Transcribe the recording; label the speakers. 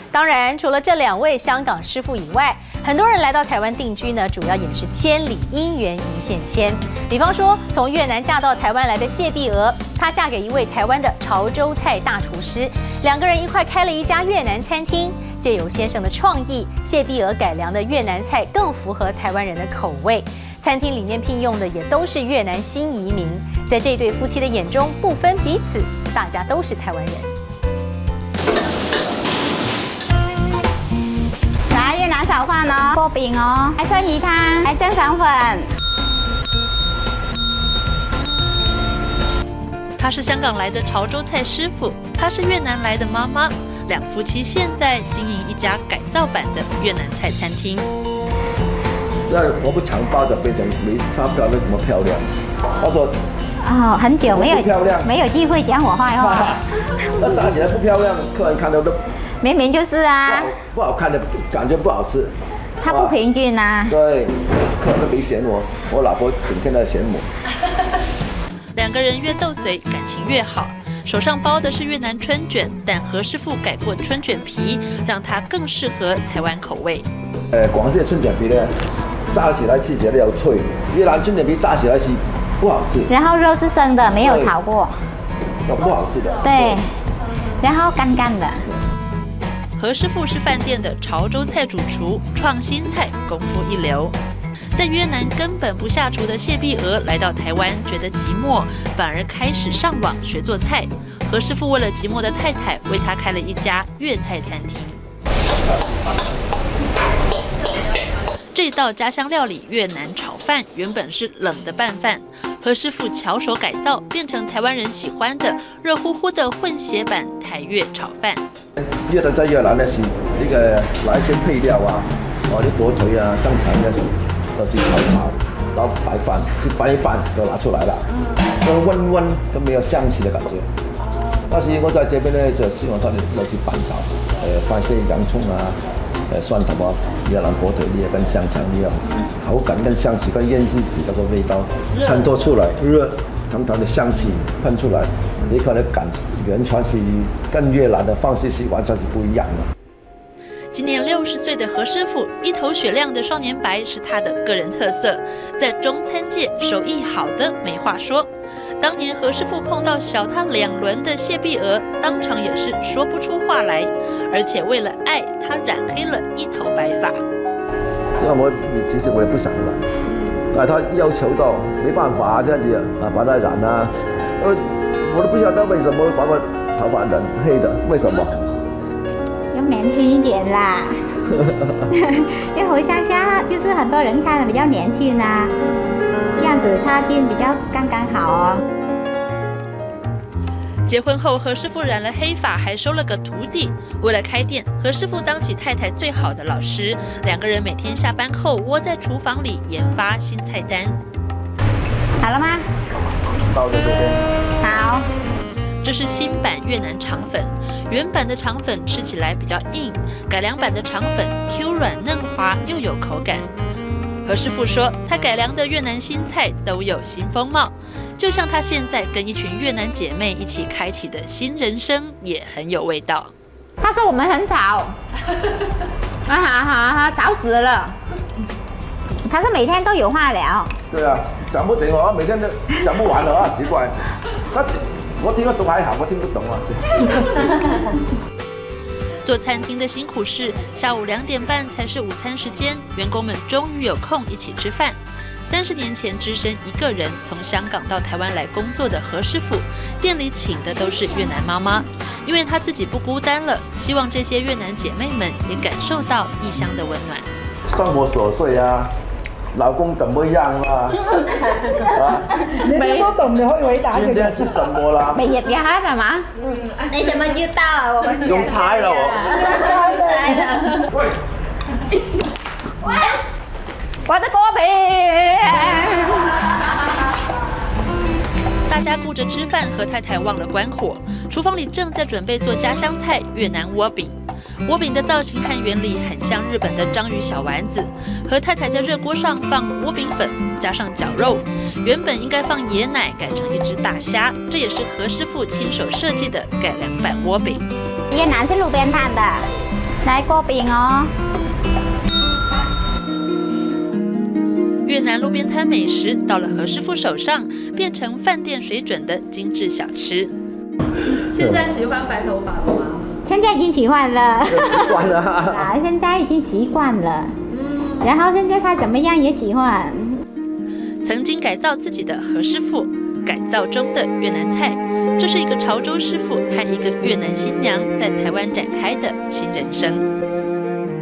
Speaker 1: 当然，除了这2位香港师傅以外，很多人来到台湾定居呢，主要也是千里姻缘一线牵。比方说，从越南嫁到台湾来的谢碧娥，她嫁给一位台湾的潮州菜大厨师，2个人一块开了一家越南餐厅。借由先生的创意，谢碧娥改良的越南菜更符合台湾人的口味。餐厅里面聘用的也都是越南新移民，在这对夫妻的眼中，不分彼此，大家都是台湾人。
Speaker 2: 越南炒饭哦，锅饼哦，还剩鱼汤，还正肠粉。
Speaker 3: 他是香港来的潮州菜师傅，她是越南来的妈妈，两夫妻现在经营一家改造版的越南菜餐厅。
Speaker 4: 那我不常包的变成没他漂亮那么漂亮。他说
Speaker 2: 哦，很久没有
Speaker 4: 漂亮，
Speaker 2: 没有机会讲我坏话。
Speaker 4: 那炸起来不漂亮，客人看到都。
Speaker 2: 明明就是啊，
Speaker 4: 不好看的感觉不好吃，
Speaker 2: 它不平均啊。
Speaker 4: 对，客人都没嫌我，我老婆整天在嫌我。
Speaker 3: 2个人越斗嘴，感情越好。手上包的是越南春卷，但何师傅改过春卷皮，让它更适合台湾口味。
Speaker 4: 广西的春卷皮呢，炸起来吃起来要脆，越南春卷皮炸起来是不好吃。
Speaker 2: 然后肉是生的，没有炒过，
Speaker 4: 不好吃的。
Speaker 2: 对，然后干干的。
Speaker 3: 何师傅是饭店的潮州菜主厨，创新菜功夫一流。在越南根本不下厨的谢碧娥来到台湾，觉得寂寞，反而开始上网学做菜。何师傅为了寂寞的太太，为他开了一家粤菜餐厅。这道家乡料理越南炒饭原本是冷的拌饭，何师傅巧手改造，变成台湾人喜欢的热乎乎的混血版台越炒饭。
Speaker 4: 越南在越南呢是那个拿一些配料啊，哦，啲火腿啊、香肠那些都是炒，然后白饭就拌一拌就拿出来了，都温温都没有香气的感觉。但是我在这边呢就希望他哋要去拌炒，放些洋葱啊、蒜头啊、越南火腿粒跟香肠粒啊，口感跟香气跟腌制子那个味道衬托出来，热。 汤汤的香气喷出来，你可能感完全是跟越南的方式是完全是不一样的。
Speaker 3: 今年60岁的何师傅，一头雪亮的少年白是他的个人特色，在中餐界手艺好的没话说。当年何师傅碰到小他2轮的谢碧娥，当场也是说不出话来，而且为了爱，他染黑了一头白发。
Speaker 4: 因为其实我也不想染。 但他要求到没办法这样子啊，把它染啊，我都不晓得为什么把我头发染黑的，为什么？
Speaker 2: 要年轻一点啦，因为回乡下就是很多人看的比较年轻啊，这样子插进比较刚刚好哦。
Speaker 3: 结婚后，何师傅染了黑发，还收了个徒弟。为了开店，何师傅当起太太最好的老师。2个人每天下班后窝在厨房里研发新菜单。
Speaker 2: 好了吗？
Speaker 4: 到这边。
Speaker 2: 好。
Speaker 3: 这是新版越南肠粉，原版的肠粉吃起来比较硬，改良版的肠粉 Q 软嫩滑又有口感。 何师傅说，他改良的越南新菜都有新风貌，就像他现在跟一群越南姐妹一起开启的新人生，也很有味道。
Speaker 2: 他说我们很吵，吵死了。他说每天都有话聊。
Speaker 4: 对啊，讲不停啊，每天都讲不完了啊，奇怪。我听得懂还好，我听不懂啊。
Speaker 3: 做餐厅的辛苦事，下午2点半才是午餐时间，员工们终于有空一起吃饭。30年前只身一个人从香港到台湾来工作的何师傅，店里请的都是越南妈妈，因为他自己不孤单了，希望这些越南姐妹们也感受到异乡的温暖。
Speaker 4: 生活琐碎啊，老公怎么样啊？啊，
Speaker 5: 你听不懂你会回答
Speaker 4: 今天吃什么啦？
Speaker 2: 每日嘅係嘛？你怎麼知道啊？我們
Speaker 4: 用猜了我。
Speaker 2: 猜了。
Speaker 5: 喂，
Speaker 2: 我的锅皮。
Speaker 3: 大家顾着吃饭，何太太忘了关火，厨房里正在准备做家乡菜越南窝饼。窝饼的造型和原理很像日本的章鱼小丸子。何太太在热锅上放窝饼粉，加上绞肉，原本应该放椰奶，改成一只大虾，这也是何师傅亲手设计的改良版窝饼。
Speaker 2: 越南是路边摊的， 来过饼哦。
Speaker 3: 越南路边摊美食到了何师傅手上，变成饭店水准的精致小吃。现在喜欢白头发了吗？
Speaker 2: 现在已经习惯了，
Speaker 4: 习惯了
Speaker 2: 啊，现在已经习惯了。然后现在他怎么样也喜欢。
Speaker 3: 曾经改造自己的何师傅，改造中的越南菜，这是一个潮州师傅和一个越南新娘在台湾展开的新人生。